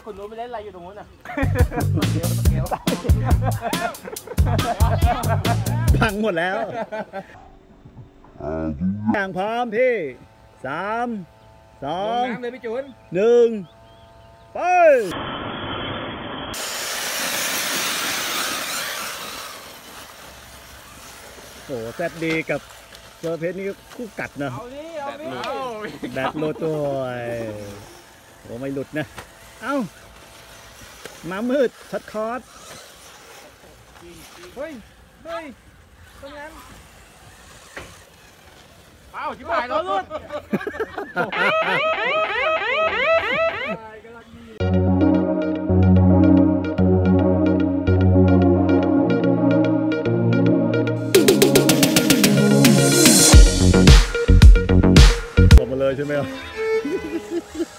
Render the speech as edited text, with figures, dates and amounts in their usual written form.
คนนู้นไม่เล่นอะไรอยู่ตรงนู้นน่ะพังหมดแล้วอย่างพร้อมพี่3 2 เลยพี่จุน 1ไปโอ้แซดดีกับเจอเพชรนี่คู่กัดนะแบตหลุดด้วยโอ้ไม่หลุดนะเอ้ามามืดช็อตคอร์สเฮ้ยตรงนั้นเอ้าชิบหายแล้วหลุดออกมาเลยใช่ไหมครับ